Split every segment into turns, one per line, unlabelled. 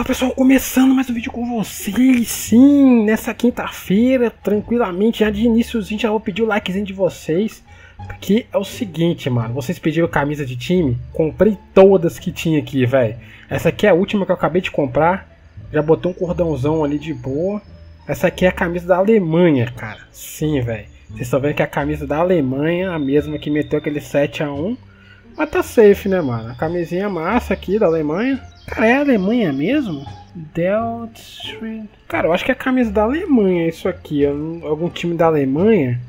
pessoal, começando mais um vídeo com vocês, sim, nessa quinta-feira, tranquilamente, já de iniciozinho, já vou pedir o likezinho de vocês, porque é o seguinte, mano, vocês pediram camisa de time, comprei todas que tinha aqui, velho. Essa aqui é a última que eu acabei de comprar, já botei um cordãozão ali de boa. Essa aqui é a camisa da Alemanha, cara, sim, velho. Vocês estão vendo que é a camisa da Alemanha, a mesma que meteu aquele 7-1, mas tá safe, né, mano, a camisinha massa aqui da Alemanha. Cara, é a Alemanha mesmo? Cara, eu acho que é a camisa da Alemanha isso aqui. Algum time da Alemanha?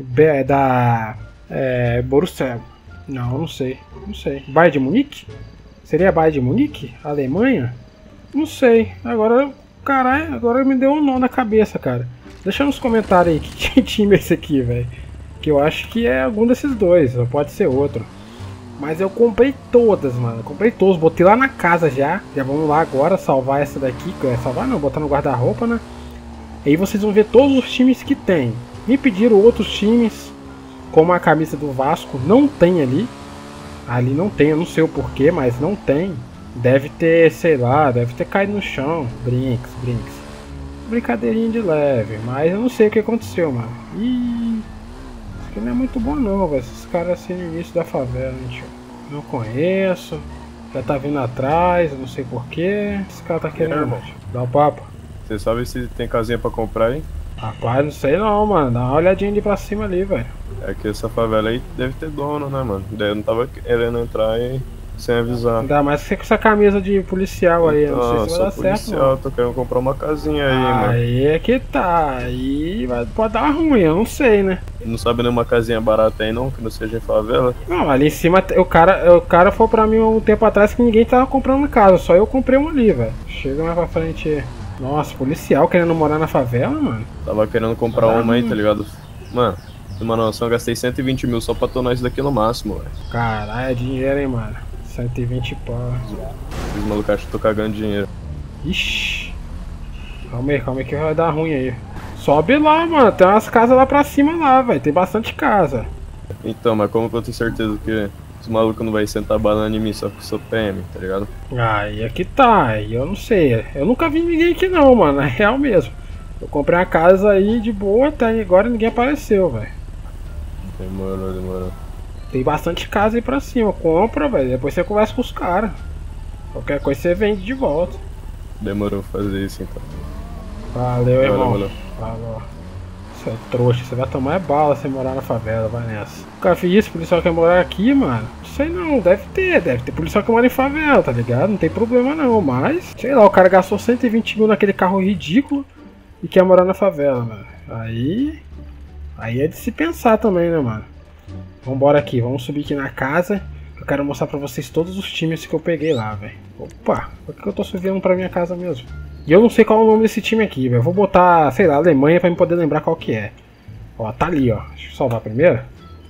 Borussia. Não, não sei. Não sei. Bayern de Munique? Seria Bayern de Munique? Alemanha? Não sei. Agora, caralho, agora me deu um nó na cabeça, cara. Deixa nos comentários aí que time é esse aqui, velho. Que eu acho que é algum desses dois, ou pode ser outro. Mas eu comprei todas, mano. Comprei todas, botei lá na casa já. Já vamos lá agora salvar essa daqui. Salvar não, botar no guarda-roupa, né? E aí vocês vão ver todos os times que tem. Me pediram outros times, como a camisa do Vasco. Não tem ali. Ali não tem, eu não sei o porquê, mas não tem. Deve ter, sei lá, deve ter caído no chão. Brinks. Brincadeirinha de leve, mas eu não sei o que aconteceu, mano. Ih, isso aqui não é muito bom não, velho. Esses caras assim no início da favela, né, tio? Não conheço. Já tá vindo atrás, eu não sei porquê. Esse cara tá querendo dar o papo.
Você sabe se tem casinha pra comprar, hein?
Rapaz, não sei não, mano. Dá uma olhadinha ali pra cima ali, velho.
É que essa favela aí deve ter dono, né, mano? Daí eu não tava querendo entrar aí sem avisar.
Ainda mais que você com essa camisa de policial aí, eu não sei se vai dar certo, não.
Eu tô querendo comprar uma casinha aí, mano.
Aí é que tá, aí pode dar ruim, eu não sei, né?
Não sabe nenhuma casinha barata aí não, que não seja em favela?
Não, ali em cima, o cara falou pra mim um tempo atrás que ninguém tava comprando casa, só eu comprei um ali, velho. Chega mais pra frente. Nossa, policial querendo morar na favela, mano?
Tava querendo comprar uma aí, tá ligado? Mano, uma noção, eu gastei 120 mil só pra tornar isso daqui no máximo, velho.
Caralho, é dinheiro, hein, mano. 120 pau.
Os malucos acham que eu tô cagando dinheiro.
Ixi. Calma aí que vai dar ruim aí. Sobe lá, mano. Tem umas casas lá pra cima lá, velho. Tem bastante casa.
Então, mas como que eu tenho certeza que os malucos não vai sentar balando em mim só que eu sou PM, tá ligado?
Aí aqui tá. Aí eu não sei. Eu nunca vi ninguém aqui não, mano. É real mesmo. Eu comprei uma casa aí de boa, até agora ninguém apareceu, velho.
Demorou.
Tem bastante casa aí pra cima, compra, velho. Depois você conversa com os caras. Qualquer coisa você vende de volta.
Demorou fazer isso então.
Valeu, irmão.
Valeu.
Falou. Você é trouxa, você vai tomar bala se morar na favela, vai nessa. Nunca fiz isso, policial quer morar aqui, mano. Não sei não, deve ter policial que mora em favela, tá ligado? Não tem problema não, mas... Sei lá, o cara gastou 120 mil naquele carro ridículo e quer morar na favela, mano. Aí é de se pensar também, né, mano? Vambora aqui, vamos subir aqui na casa. Eu quero mostrar pra vocês todos os times que eu peguei lá, velho. Opa, por que eu tô subindo pra minha casa mesmo? E eu não sei qual é o nome desse time aqui, velho. Vou botar, sei lá, Alemanha pra me poder lembrar qual que é. Ó, tá ali, ó. Deixa eu salvar primeiro.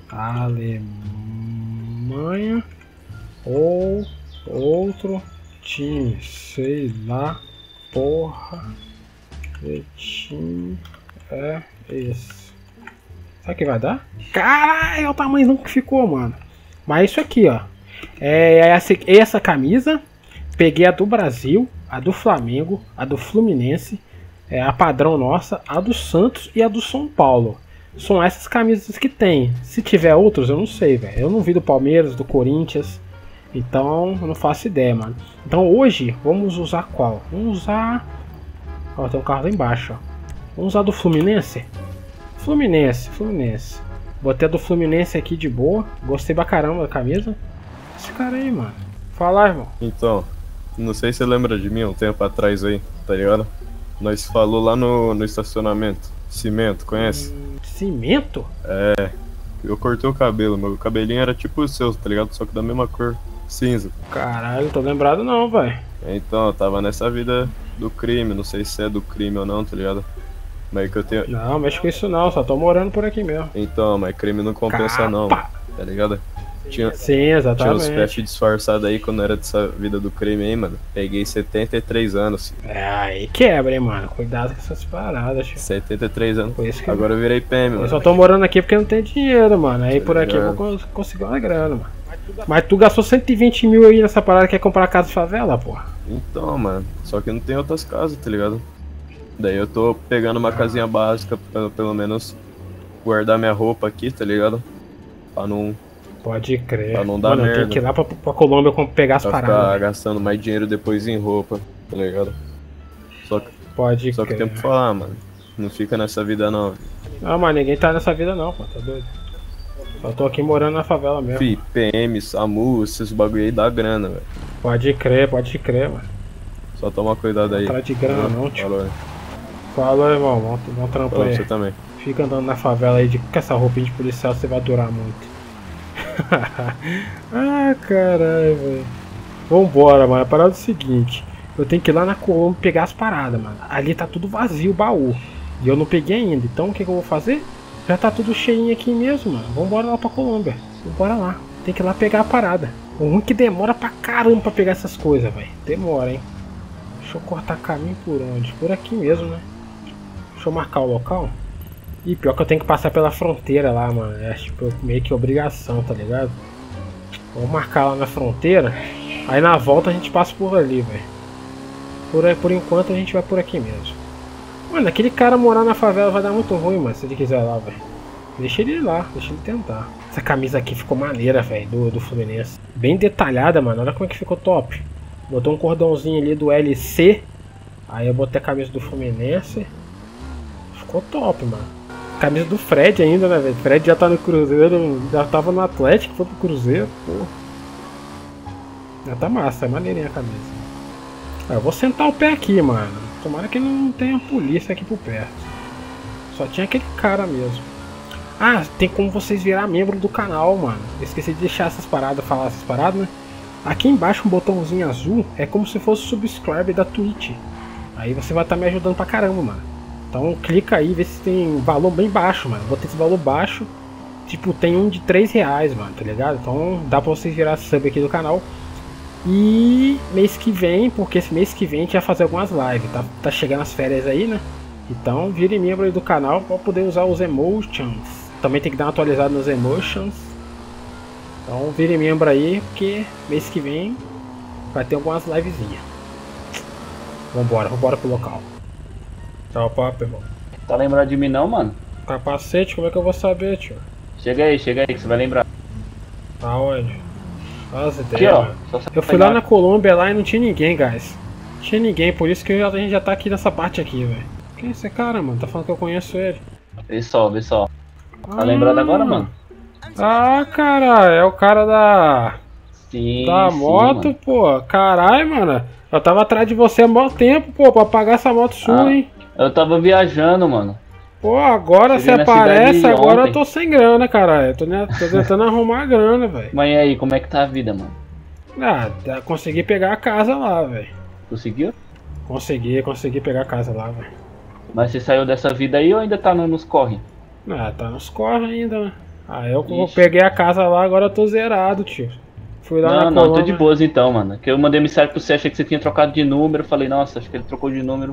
Alemanha ou outro time. Sei lá, porra. Que time é esse? Será que vai dar? Caralho, é o tamanho que ficou, mano. Mas isso aqui, ó. É essa camisa. Peguei a do Brasil, a do Flamengo, a do Fluminense, a padrão nossa, a do Santos e a do São Paulo. São essas camisas que tem. Se tiver outros, eu não sei, velho. Eu não vi do Palmeiras, do Corinthians. Então, eu não faço ideia, mano. Então hoje, vamos usar qual? Vamos usar... Ó, tem um carro lá embaixo, ó. Vamos usar do Fluminense? Fluminense. Botei a do Fluminense aqui de boa. Gostei pra caramba da camisa. Esse cara aí, mano. Fala, irmão.
Então, não sei se você lembra de mim um tempo atrás aí, tá ligado? Nós falou lá no estacionamento. Cimento, conhece?
Cimento?
É, eu cortei o cabelo. Meu cabelinho era tipo o seu, tá ligado? Só que da mesma cor, cinza.
Caralho, não tô lembrado não, velho.
Então, eu tava nessa vida do crime. Não sei se é do crime ou não, tá ligado? Mas que eu tenho...
Não, mexe com isso não, só tô morando por aqui mesmo.
Então, mas crime não compensa não, tá ligado?
Sim, exatamente.
Tinha uns peixes disfarçados aí quando era dessa vida do crime aí, mano. Peguei 73 anos.
É, aí quebra, hein, mano. Cuidado com essas paradas, tio.
73 anos.
Por isso que
agora eu virei PM, mano.
Eu só tô morando aqui porque não tem dinheiro, mano. Aí por aqui eu vou conseguir uma grana, mano. Mas tu gastou 120 mil aí nessa parada, quer comprar casa de favela, porra?
Então, mano, só que não tem outras casas, tá ligado? Daí eu tô pegando uma casinha básica pra pelo menos guardar minha roupa aqui, tá ligado? Pra não
Pode crer.
Pra não dar
Mano, eu
merda.
tenho que ir lá pra Colômbia pegar as
Pra
paradas.
ficar
Véio.
gastando mais dinheiro depois em roupa, tá ligado?
Pode
Só que
crer.
tem que falar, mano. Não fica nessa vida não.
Não, mas ninguém tá nessa vida não, pô, tá doido? Só tô aqui morando na favela mesmo.
Fi, PM, SAMU, esses bagulho aí dá grana, velho.
Pode crer, mano.
Só toma cuidado aí.
Não tá de grana não, tio.
Falou.
Falou, irmão. Bom trampo
Falou
aí.
você também.
Fica andando na favela aí com essa roupinha de policial, você vai durar muito. Ah, caralho, velho. Vambora, mano. A parada é o seguinte. Eu tenho que ir lá na Colômbia pegar as paradas, mano. Ali tá tudo vazio o baú. E eu não peguei ainda. Então o que eu vou fazer? Já tá tudo cheinho aqui mesmo, mano. Vambora lá pra Colômbia. Vambora lá. Tem que ir lá pegar a parada. O ruim que demora pra caramba pra pegar essas coisas, velho. Demora, hein. Deixa eu cortar caminho por onde? Por aqui mesmo, né? Deixa eu marcar o local. E pior que eu tenho que passar pela fronteira lá, mano. É tipo meio que obrigação, tá ligado? Vou marcar lá na fronteira. Aí na volta a gente passa por ali, velho. Por enquanto a gente vai por aqui mesmo. Mano, aquele cara morar na favela vai dar muito ruim, mano, se ele quiser lá, velho. Deixa ele ir lá, deixa ele tentar. Essa camisa aqui ficou maneira, velho, do Fluminense. Bem detalhada, mano. Olha como é que ficou top. Botou um cordãozinho ali do LC. Aí eu botei a camisa do Fluminense. Ficou top, mano. Camisa do Fred ainda, né, velho? Fred já tá no Cruzeiro, já tava no Atlético, foi pro Cruzeiro, pô. Já tá massa, é maneirinha a camisa. Eu vou sentar o pé aqui, mano. Tomara que não tenha polícia aqui por perto. Só tinha aquele cara mesmo. Ah, tem como vocês virar membro do canal, mano. Eu esqueci de deixar essas paradas, falar essas paradas, né? Aqui embaixo um botãozinho azul é como se fosse o subscribe da Twitch. Aí você vai estar me ajudando pra caramba, mano. Então clica aí, vê se tem valor bem baixo, mano. Botei esse valor baixo. Tipo, tem um de R$3, mano, tá ligado? Então dá pra vocês virar sub aqui do canal. E mês que vem, porque esse mês que vem a gente vai fazer algumas lives, tá chegando as férias aí, né? Então vire membro aí do canal para poder usar os emotions. Também tem que dar uma atualizada nos emotions. Então vire membro aí, porque mês que vem vai ter algumas livezinhas. Vambora pro local. Tchau, papo, irmão.
Tá lembrado de mim não, mano?
Capacete, como é que eu vou saber, tio?
Chega aí que você vai lembrar.
Aonde? Nossa,
Aqui,
ideia,
ó.
mano.
Só você
Eu fui
pegar.
lá na Colômbia lá e não tinha ninguém, guys. Não tinha ninguém, por isso que a gente já tá aqui nessa parte aqui, velho. Quem é esse cara, mano? Tá falando que eu conheço ele.
Vê só. Tá lembrado agora, mano?
Ah, cara, é o cara da
Sim,
moto,
mano.
pô. Caralho, mano. Eu tava atrás de você há mó tempo, pô, pra pagar essa moto sua, hein.
Eu tava viajando, mano.
Pô, agora você
Cheguei na
aparece,
cidade
agora
ontem.
eu tô sem grana, caralho. Tô tentando arrumar a grana, velho.
Mas e aí, como é que tá a vida, mano?
Ah, consegui pegar a casa lá, velho.
Conseguiu?
Consegui pegar a casa lá, velho.
Mas você saiu dessa vida aí ou ainda tá nos corre?
Ah, tá nos corre ainda, né? Aí eu
Ixi.
peguei a casa lá, agora eu tô zerado, tio. Fui lá na
Não, tô
Colômbia.
de boas então, mano. Que eu mandei mensagem pro você, achei que você tinha trocado de número. Falei, nossa, acho que ele trocou de número.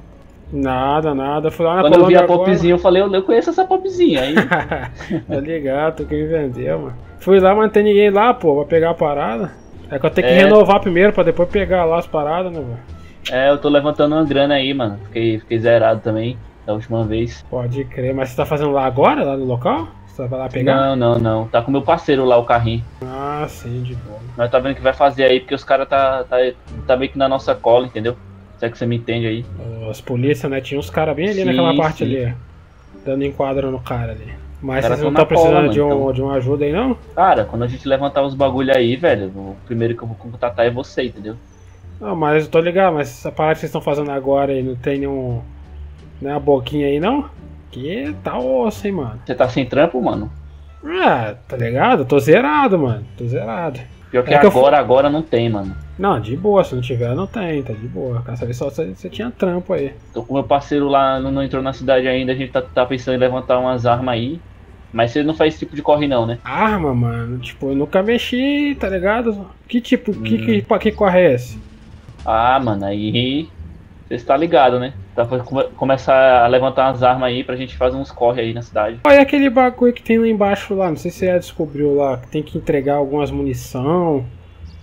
Nada. Fui lá na
Quando eu vi
Colômbia
a
agora.
popzinha, eu falei, eu conheço essa popzinha. Aí,
Tá ligado, tu que me vendeu, mano. Fui lá, mas não tem ninguém lá, pô, pra pegar a parada. É que eu tenho que renovar primeiro pra depois pegar lá as paradas, né, velho?
eu tô levantando uma grana aí, mano. Fiquei zerado também, da última vez.
Pode crer, mas você tá fazendo lá agora, lá no local? Você vai lá pegar?
Não. Tá com meu parceiro lá, o carrinho.
Ah, sim, de boa.
Nós tá vendo o que vai fazer aí, porque os caras tá meio que na nossa cola, entendeu? Se é que você me entende aí.
As polícias, né? Tinha uns caras bem ali
Sim,
naquela parte
sim.
ali, dando enquadro no cara ali. Mas
Os caras
vocês não
tão
estão
na cola,
precisando
mano,
de uma ajuda aí, não?
Cara, quando a gente levantar os bagulho aí, velho, o primeiro que eu vou contatar é você, entendeu?
Não, mas eu tô ligado, mas essa parada que vocês estão fazendo agora aí, não tem nenhuma boquinha aí, não? Que tá osso, hein, mano?
Você tá sem trampo, mano?
Ah, tá ligado? Eu tô zerado, mano. Tô zerado.
Pior que,
É que
agora não tem, mano.
Não, de boa, se não tiver, não tem, tá de boa. Quero saber só se você tinha trampo aí.
Tô com meu parceiro lá, não entrou na cidade ainda, a gente tá pensando em levantar umas armas aí. Mas você não faz esse tipo de corre não, né?
Arma, mano, tipo, eu nunca mexi, tá ligado? Que tipo, que corre é esse?
Ah, mano, aí você está ligado, né? Dá pra começar a levantar umas armas aí pra gente fazer uns corre aí na cidade.
Olha aquele bagulho que tem lá embaixo lá, não sei se você já descobriu lá, que tem que entregar algumas munição.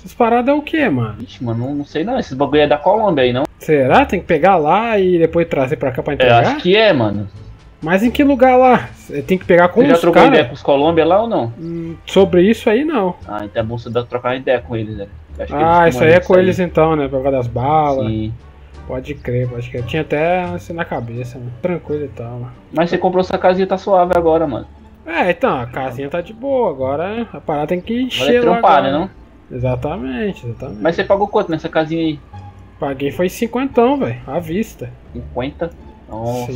Essas paradas é o que, mano?
Ixi, mano, não sei não. Esses bagulho é da Colômbia aí, não?
Será? Tem que pegar lá e depois trazer pra cá pra
Eu
entregar?
acho que é, mano.
Mas em que lugar lá? Tem que pegar com
Você já
os
trocou ideia
caras?
com os Colômbia lá ou não?
Sobre isso aí, não.
Ah, então é bom você trocar ideia com eles, velho. Eu acho que
Ah,
eles
isso aí é com
aí.
eles então, né? Por causa das balas.
Sim.
Pode crer, pode crer. Tinha até isso na cabeça, mano. Tranquilo e tal, mano.
Mas você comprou essa casinha, tá suave agora, mano.
É, então, a casinha tá de boa. Agora a parada tem que
Agora
encher
é
lá
trampar,
agora.
né, não?
Exatamente, exatamente.
Mas você pagou quanto nessa casinha aí?
Paguei foi 50, velho. À vista.
50? Nossa.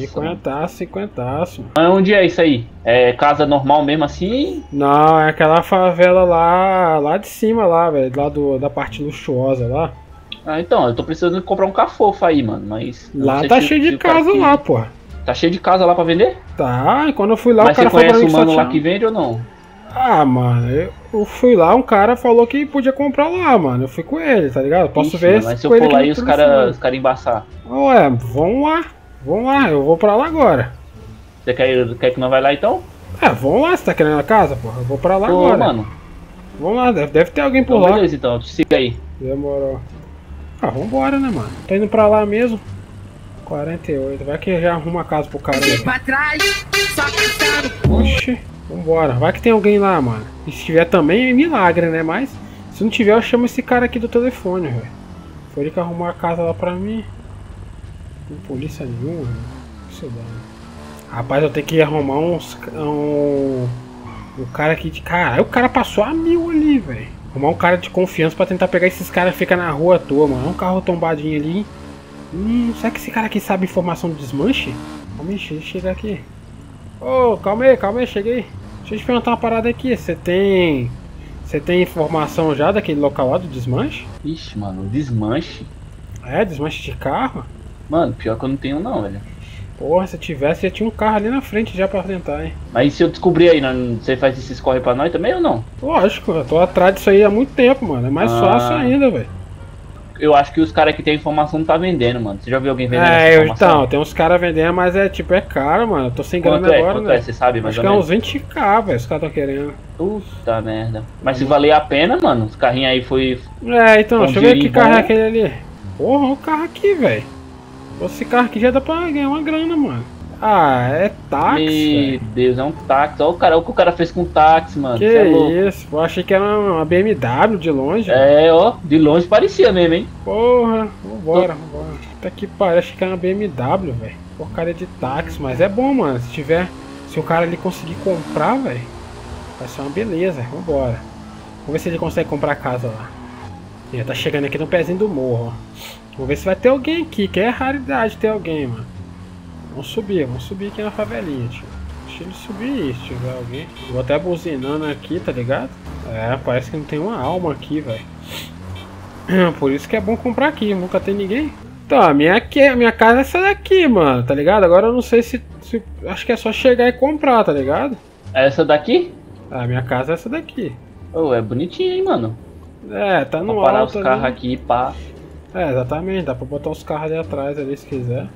50.
Mas onde é isso aí? É casa normal mesmo assim?
Não, é aquela favela lá de cima lá, velho. Lá da parte luxuosa lá.
Ah, então, eu tô precisando comprar um cafofo aí, mano. Mas. eu não
Lá
sei
tá
se-
cheio
se
de
o cara
casa
que-
lá, porra.
Tá cheio de casa lá pra vender?
Tá, e quando eu fui lá,
Mas
o cara
você
falou pra
conhece
mim
o
que só
mano lá
tinha...
que vende ou não?
Ah, mano, eu fui lá, um cara falou que podia comprar lá, mano. Eu fui com ele, tá ligado? Posso
Ixi,
ver
mano, mas se eu
com ele
for lá
aqui
e
no
os
telefone.
caras embaçar.
Ué, vamos lá, eu vou pra lá agora.
Você quer que não vai lá então?
É, vamos lá, você tá querendo a casa, porra? Eu vou pra lá
Pô,
agora.
mano.
Vamos lá, deve ter alguém por
Então,
lá.
beleza, então. Te siga aí.
Demorou. Ah, vambora, né, mano? Tô indo pra lá mesmo. 48, vai que já arruma a casa pro cara. Né?
Pra trás, só pensando.
Oxi, vambora. Vai que tem alguém lá, mano. E se tiver também, é milagre, né? Mas se não tiver, eu chamo esse cara aqui do telefone, velho. Foi ele que arrumou a casa lá pra mim. Não tem polícia nenhuma, velho. Isso dá. Rapaz, eu tenho que arrumar um cara aqui de... Caralho, o cara passou a 1000 ali, velho. Arrumar um cara de confiança pra tentar pegar esses caras que ficam na rua à toa, mano. É um carro tombadinho ali. Será que esse cara aqui sabe informação do desmanche? Calma aí, deixa eu chegar aqui. Ô, calma aí, cheguei. Deixa eu te perguntar uma parada aqui. Você tem informação já daquele local lá do desmanche?
Ixi, mano, desmanche.
É, desmanche de carro?
Mano, pior que eu não tenho não, velho.
Porra, se tivesse, já tinha um carro ali na frente já pra tentar, hein?
Mas se eu descobrir aí, você faz esses corre pra nós também ou não?
Lógico, eu tô atrás disso aí há muito tempo, mano. É mais fácil ainda, velho.
Eu acho que os caras que tem informação não tá vendendo, mano. Você já viu alguém vendendo
É,
essa informação?
então, tem uns caras vendendo, mas é tipo, é caro, mano. Eu tô sem
Quanto
grana
é?
agora,
Quanto
né?
é? Você sabe mais
Acho
ou
que é uns
menos?
20k, velho, os caras tão querendo.
Puta merda. Mas se valer a pena, mano, os carrinhos aí foi...
É, então,
Com
deixa eu ver que
dinheirinho
carro é
bom.
aquele ali. Porra, o carro aqui, velho. Esse carro aqui já dá pra ganhar uma grana, mano. Ah, é táxi,
Meu
velho.
Deus, é um táxi. Olha o que o cara fez com o táxi, mano.
Que
Cê é louco.
isso, pô, achei que era uma BMW de longe.
É, ó, de longe parecia mesmo, hein?
Porra, vambora. Até que parece que é uma BMW, velho. Porcaria de táxi, mas é bom, mano. Se o cara ali conseguir comprar, velho, vai ser uma beleza. Vambora. Vamos ver se ele consegue comprar a casa lá. Ele tá chegando aqui no pezinho do morro, ó. Vamos ver se vai ter alguém aqui, que é raridade ter alguém, mano. Vamos subir aqui na favelinha, tio. Deixa ele subir aí, se tiver alguém. Vou até buzinando aqui, tá ligado? É, parece que não tem uma alma aqui, velho. Por isso que é bom comprar aqui, nunca tem ninguém. Então, a minha casa é essa daqui, mano, tá ligado? Agora eu não sei se acho que é só chegar e comprar, tá ligado?
Essa daqui?
A minha casa é essa daqui.
Oh, é bonitinho, hein, mano.
É, tá no
Pra parar
alto
os carros
ali.
aqui, pá.
É, exatamente, dá pra botar os carros ali atrás ali se quiser.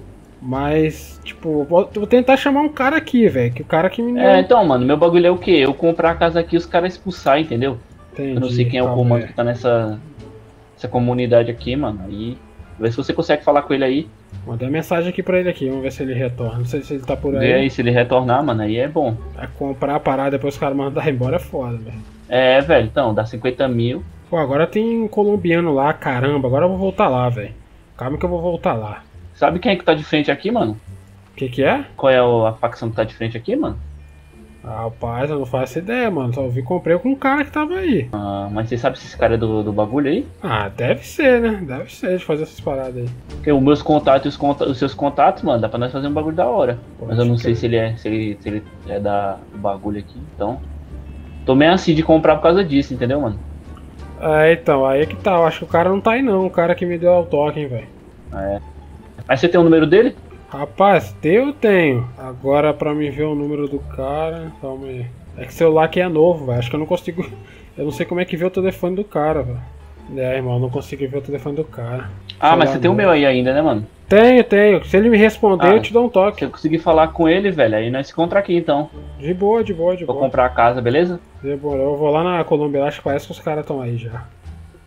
Mas, tipo, vou tentar chamar um cara aqui, velho. Que o cara que me deu.
É, então, mano, meu bagulho é o quê? Eu comprar a casa aqui e os caras expulsar, entendeu?
Entendi,
Eu não sei quem é o
calma
comando
aí.
que tá nessa comunidade aqui, mano. Aí, vê se você consegue falar com ele aí.
Mandei mensagem aqui pra ele aqui, vamos ver se ele retorna. Não sei se ele tá por
Vê
aí.
aí se ele retornar, mano, aí é bom.
Vai comprar a parada, depois os caras mandam embora é foda, velho.
É, velho, então, dá 50 mil.
Pô, agora tem colombiano lá, caramba. Agora eu vou voltar lá, velho. Calma que eu vou voltar lá.
Sabe quem é que tá de frente aqui, mano?
O que é?
Qual é a facção que tá de frente aqui, mano?
Ah, rapaz, eu não faço ideia, mano. Só vi comprei com um cara que tava aí.
Ah, mas você sabe se esse cara é do bagulho aí?
Ah, deve ser, né? Deve ser de fazer essas paradas aí.
Porque os meus contatos e os seus contatos, mano, dá pra nós fazer um bagulho da hora.
Pode
Mas eu não sei
crer.
se ele é do bagulho aqui, então. Tô meio assim de comprar por causa disso, entendeu, mano?
É, então, aí é que tá. Eu acho que o cara não tá aí não. O cara que me deu o token, velho.
É. Mas você tem o número dele?
Rapaz, eu tenho. Agora pra mim ver o número do cara. Calma aí. É que celular aqui é novo, velho. Acho que eu não consigo. Eu não sei como é que vê o telefone do cara, velho. É, irmão, eu não consigo ver o telefone do cara.
Ah, mas
Celular
você tem o
novo.
meu aí ainda, né, mano?
Tenho. Se ele me responder,
Ah,
eu te dou um
Se
toque.
eu conseguir falar com ele, velho, aí nós se encontra aqui então.
De boa.
Vou comprar a casa, beleza?
Demorou. Eu vou lá na Colômbia, acho que parece que os caras estão aí já.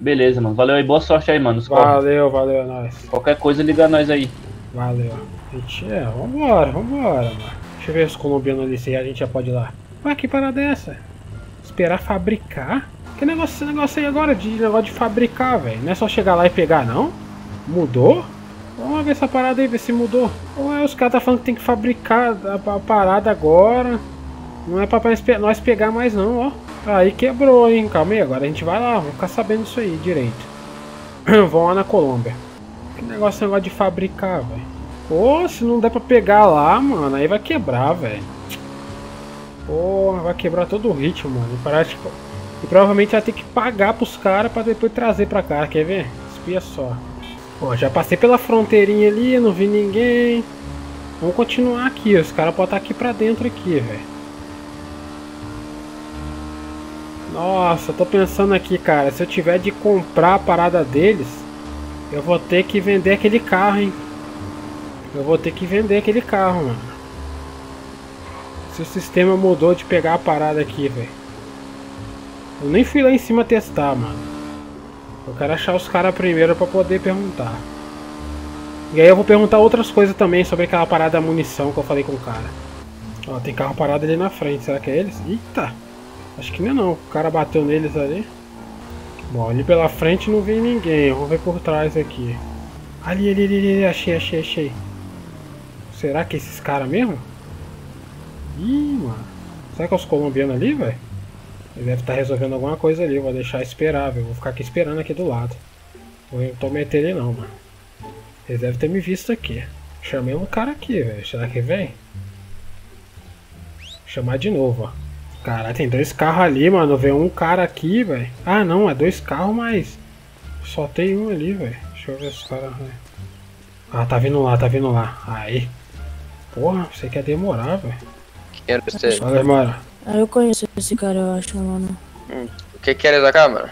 Beleza, mano. Valeu aí, boa sorte aí, mano.
Valeu, valeu, é nóis.
Qualquer coisa, liga nós aí.
Valeu. Gente, vambora, mano. Deixa eu ver os colombianos ali, se a gente já pode ir lá. Ué, que parada é essa? Esperar fabricar? Que negócio aí agora de negócio de fabricar, velho? Não é só chegar lá e pegar, não? Mudou? Vamos ver essa parada aí, ver se mudou. Ué, os caras tá falando que tem que fabricar a parada agora. Não é pra nós pegar mais não, ó. Aí quebrou, hein? Calma aí, agora a gente vai lá, vamos ficar sabendo isso aí direito. Vamos lá na Colômbia. Que negócio de fabricar, velho. Pô, se não der pra pegar lá, mano, aí vai quebrar, velho. Pô, vai quebrar todo o ritmo, mano. E provavelmente vai ter que pagar pros caras pra depois trazer pra cá, quer ver? Espia só. Pô, já passei pela fronteirinha ali, não vi ninguém. Vamos continuar aqui, os caras podem estar aqui pra dentro aqui, velho. Nossa, tô pensando aqui, cara, se eu tiver de comprar a parada deles, eu vou ter que vender aquele carro, hein. Eu vou ter que vender aquele carro, mano. Se o sistema mudou de pegar a parada aqui, velho. Eu nem fui lá em cima testar, mano. Eu quero achar os caras primeiro pra poder perguntar. E aí eu vou perguntar outras coisas também sobre aquela parada da munição que eu falei com o cara. Ó, tem carro parado ali na frente, será que é eles? Eita! Acho que não é não, o cara bateu neles ali. Bom, ali pela frente não vi ninguém, eu vou ver por trás aqui. Ali, achei. Será que é esses caras mesmo? Ih, mano. Será que é os colombianos ali, velho? Ele deve estar resolvendo alguma coisa ali, eu vou deixar esperar, velho. Vou ficar aqui esperando aqui do lado. Não tô metendo ele não, mano. Eles devem ter me visto aqui. Chamei um cara aqui, velho. Será que vem? Vou chamar de novo, ó. Caralho, tem 2 carros ali, mano. Vem um cara aqui, velho. Ah, não, é 2 carros, mas só tem um ali, velho. Deixa eu ver se os caras... Ah, tá vindo lá. Aí. Porra, você quer demorar, velho.
Quem era você?
Fala, mano.
Ah, eu conheço esse cara, eu acho, mano.
O que queres da câmera?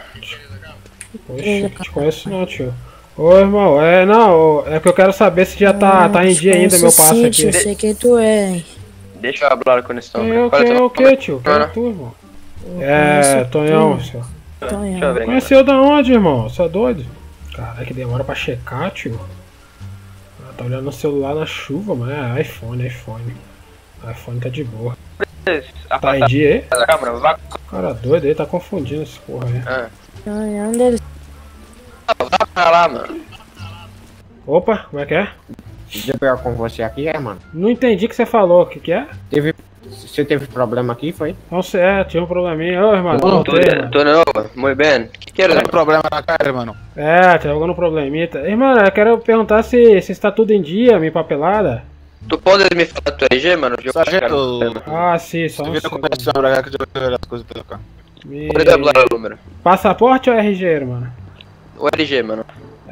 Oxe, não te conheço não, tio. Ô, irmão, não, é que eu quero saber se já tá em dia ainda meu passe
sim,
aqui.
Tio, sei quem tu é.
Deixa eu falar com esse homem.
O que, tio? Quem é tu, irmão? É, Tonhão, senhor.
Deixa eu ver.
Conheceu da onde, irmão? Você é doido? Caralho, que demora pra checar, tio. Ah, tá olhando no celular na chuva, mano. É iPhone. iPhone tá de boa. Tá em dia aí? Cara doido aí, tá confundindo esse porra aí.
Onde ele...
Vai pra lá, mano.
Opa, como é que é?
Deixa eu pegar com você aqui, mano.
Não entendi o que você falou, o que é?
Você teve problema aqui, foi?
Não sei, tinha um probleminha. Ô, irmão,
Tô novo, muito bem. O que queres?
Tem problema na cara, mano.
tinha algum probleminha. Irmão, eu quero perguntar se está tudo em dia, minha papelada.
Tu podes me falar tu RG, mano?
Sargento,
Ah, sim, só um
você
segundo.
começar pra cá que eu vou ver as coisas pelo carro.
Pode hablar o número.
Passaporte ou RG, mano?
O RG, mano.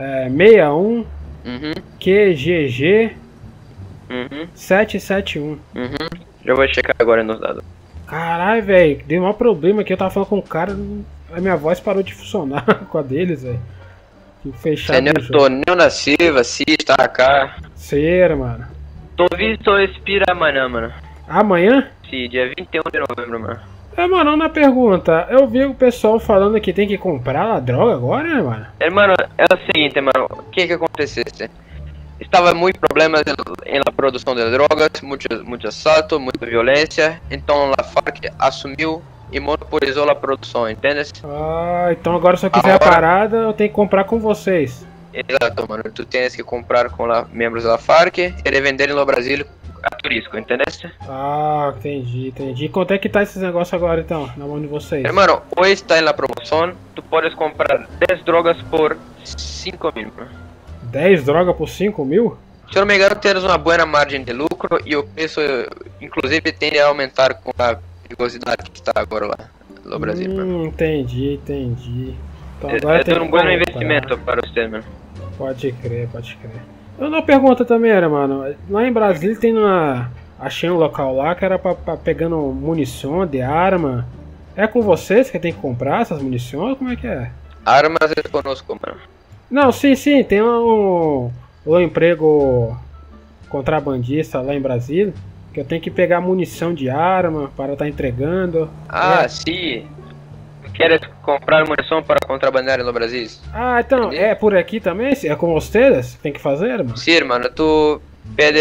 61
Uhum,
QGG
uhum,
771.
Já vou checar agora nos dados.
Caralho, velho, deu um problema aqui. Eu tava falando com o cara, a minha voz parou de funcionar com a deles, velho. Fechado.
Senhor Tonel da Silva, sim, está cá.
Cera, mano.
Tô visto expira amanhã, mano.
Amanhã?
Sim, dia 21 de novembro, mano.
Mano, na pergunta, eu vi o pessoal falando que tem que comprar a droga agora, né, mano?
Hermano, é o seguinte, mano. O que aconteceu? Estava muito problemas na produção de drogas, muito assalto, muita violência. Então a FARC assumiu e monopolizou a produção, entende?
Ah, então agora se eu quiser a parada, eu tenho que comprar com vocês.
Exato, mano. Tu tens que comprar com membros da FARC e revender no Brasil a turismo, entendeste?
Ah, entendi. E quanto é que tá esses negócios agora, então, na mão de vocês?
Hermano, hoje está na promoção. Tu podes comprar 10 drogas por 5 mil, mano.
10 drogas por 5 mil?
Se eu não me engano, tens uma boa margem de lucro e o preço, inclusive, tende a aumentar com a perigosidade que está agora lá no Brasil, mano.
Entendi. Então agora tem
um bom investimento para você, mano.
Pode crer. Eu não pergunta também, era, mano. Lá em Brasília tem uma... Achei um local lá que era pra pegando munição de arma. É com vocês que tem que comprar essas munições? Como é que é?
Armas é conosco, mano.
Não, sim. Tem um emprego contrabandista lá em Brasília. Que eu tenho que pegar munição de arma para estar entregando.
Sim. Queres comprar munição para contrabandear no Brasil?
Ah, então, é por aqui também? É com vocês? Tem que fazer, hermano?
Sí, hermano, tú pede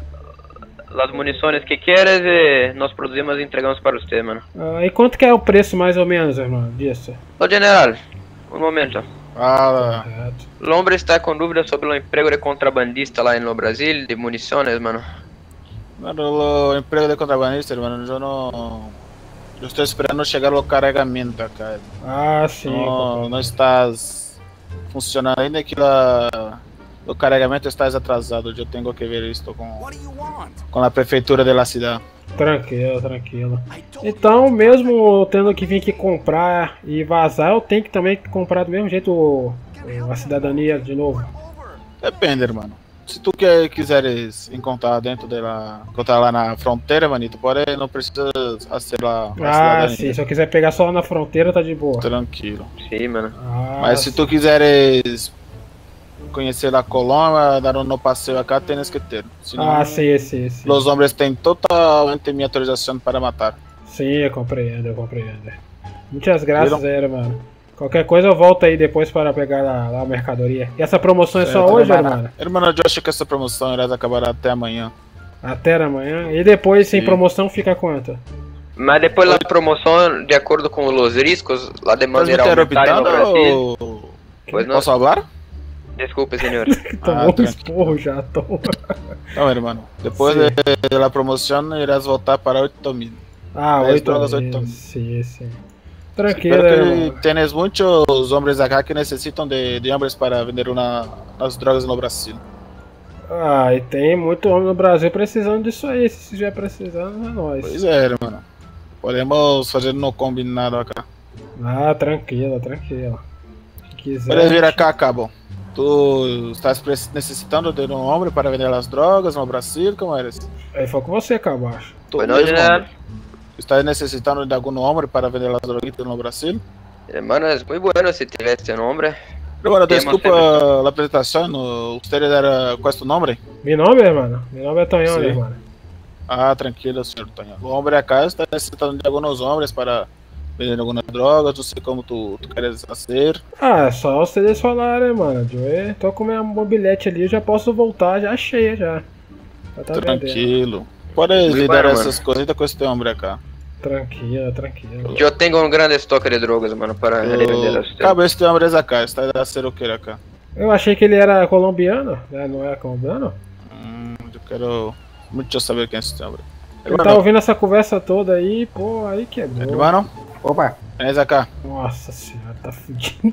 las municiones que quieres y nos producimos e entregamos para usted, hermano.
Ah, e quanto que é o preço mais ou menos, irmão, disso?
Ô general, um momento.
Fala.
Correto.
O homem está com dúvida sobre o emprego de contrabandista lá no Brasil, de munições, mano.
Mano, o emprego de contrabandista, hermano, eu não. Eu estou esperando chegar o carregamento acá.
Ah, sim.
Não estás funcionando ainda que o carregamento está atrasado. Eu tenho que ver isso com a prefeitura da cidade.
Tranquilo, tranquilo. Então, mesmo tendo que vir aqui comprar e vazar, eu tenho que também comprar do mesmo jeito a cidadania de novo.
Depende, irmão. Se tu quiseres encontrar dentro dela, encontrar lá na fronteira, manito, pode, não precisa ser lá.
Ah, sim. Se eu quiser pegar só lá na fronteira, tá de boa.
Tranquilo.
Sim, mano.
Ah,
Mas se tu quiseres conhecer a Colômbia, dar um passeio acá, tens que ter. Senão,
sim.
os homens têm totalmente minha autorização para matar.
Sim, eu compreendo. Muitas graças aí, mano. Qualquer coisa eu volto aí depois para pegar lá a mercadoria. E essa promoção é só hoje, mano?
Irmão, eu acho que essa promoção irá acabar até amanhã.
Até amanhã? E depois, sem promoção, fica quanto?
Mas depois da promoção, de acordo com os riscos, lá de maneira aumentada no Brasil... Pois não?
Posso falar?
Desculpe, senhor.
Tomou um esporro já, toma.
Não, irmão. Depois da promoção, irás voltar para 8.000.
Ah, 8.000. Sim. Tranquilo,
espero que tenhas muitos homens acá que necessitam de homens para vender as drogas no Brasil.
Ah, e tem muito homem no Brasil precisando disso aí. Se estiver precisando, é nóis.
Pois é, irmão. Podemos fazer no combinado acá.
Ah, tranquilo. Se quiser.
Puedes vir acá, Cabo. Tu estás necessitando de um homem para vender as drogas no Brasil? Como eres?
Aí foi com você, Cabacho.
Bueno, general.
¿Estás necesitando de algún hombre para vender las droguitas en Brasil?
Hermano, es muy bueno si tivesse un hombre.
Pero bueno, desculpa la presentación. ¿Usted era, cuál es tu nombre?
Mi nombre, hermano. Mi nombre es Tonhão, hermano.
Ah, tranquilo, señor Tonhão. O hombre acá está necesitando de algunos hombres para vender algunas drogas. No sé cómo tú quieres hacer.
Ah, é só vocês falarem, mano. Eu tô com minha mobilete ali, eu já posso voltar já cheia já. Tá
tranquilo. Puedes lidar essas cositas com esse homem acá.
Tranquilo.
Eu tenho um grande estoque de drogas, mano, para revender as drogas.
Cabe este homem acá, está a ser o que acá.
Eu achei que ele era colombiano, né? Não é colombiano?
Eu quero muito saber quem é esse homem.
Ele tá ouvindo essa conversa toda aí, pô, aí quebrou.
Irmão?
Opa.
Vem acá.
Nossa senhora, tá fudido.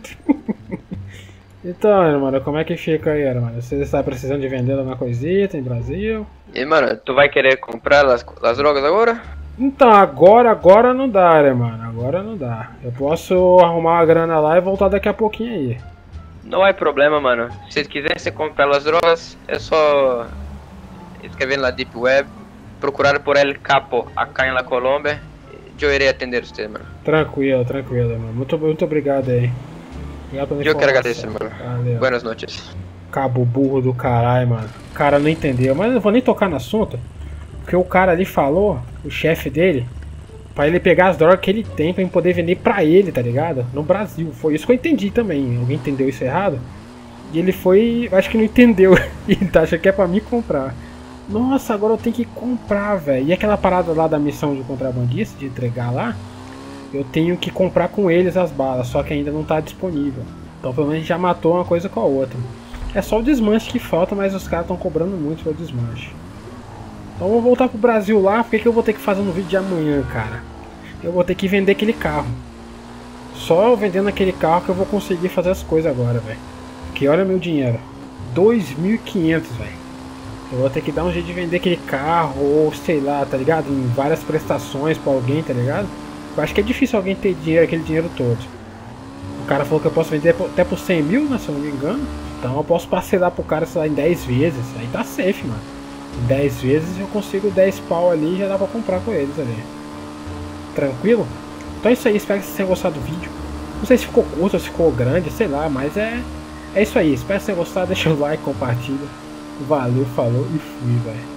Então, mano, como é que fica aí, mano? Você está precisando de vender uma coisita em Brasil?
E, mano, tu vai querer comprar as drogas agora?
Então, agora não dá, né, mano? Agora não dá. Eu posso arrumar uma grana lá e voltar daqui a pouquinho aí.
Não há problema, mano. Se quisesse comprar as drogas, é só escrever na Deep Web, procurar por El Capo acá na Colômbia. Eu irei atender você, mano.
Tranquilo, mano. Muito obrigado aí. Obrigado pela informação.
Eu que agradeço, mano.
Valeu.
Boas noites.
Cabo burro do caralho, mano. O cara não entendeu, mas eu não vou nem tocar no assunto. Porque o cara ali falou, o chefe dele, pra ele pegar as drogas que ele tem pra ele poder vender pra ele, tá ligado? No Brasil. Foi isso que eu entendi também. Alguém entendeu isso errado? E ele foi, acho que não entendeu. E tá achando que é pra mim comprar. Nossa, agora eu tenho que comprar, velho. E aquela parada lá da missão de contrabandista, de entregar lá, eu tenho que comprar com eles as balas, só que ainda não tá disponível. Então pelo menos já matou uma coisa com a outra. É só o desmanche que falta, mas os caras estão cobrando muito pelo desmanche. Então eu vou voltar pro Brasil lá, porque que eu vou ter que fazer no vídeo de amanhã, cara? Eu vou ter que vender aquele carro. Só vendendo aquele carro que eu vou conseguir fazer as coisas agora, velho. Porque olha meu dinheiro. 2.500, velho. Eu vou ter que dar um jeito de vender aquele carro, ou sei lá, tá ligado? Em várias prestações pra alguém, tá ligado? Eu acho que é difícil alguém ter dinheiro, aquele dinheiro todo. O cara falou que eu posso vender até por 100 mil, né, se eu não me engano. Então eu posso parcelar pro cara, sei lá, em 10 vezes. Aí tá safe, mano. Em 10 vezes eu consigo 10 pau ali e já dá pra comprar com eles ali. Tranquilo? Então é isso aí, espero que vocês tenham gostado do vídeo. Não sei se ficou curto ou se ficou grande, sei lá, mas é isso aí. Espero que vocês tenham gostado, deixa o like, compartilha. Valeu, falou e fui, velho.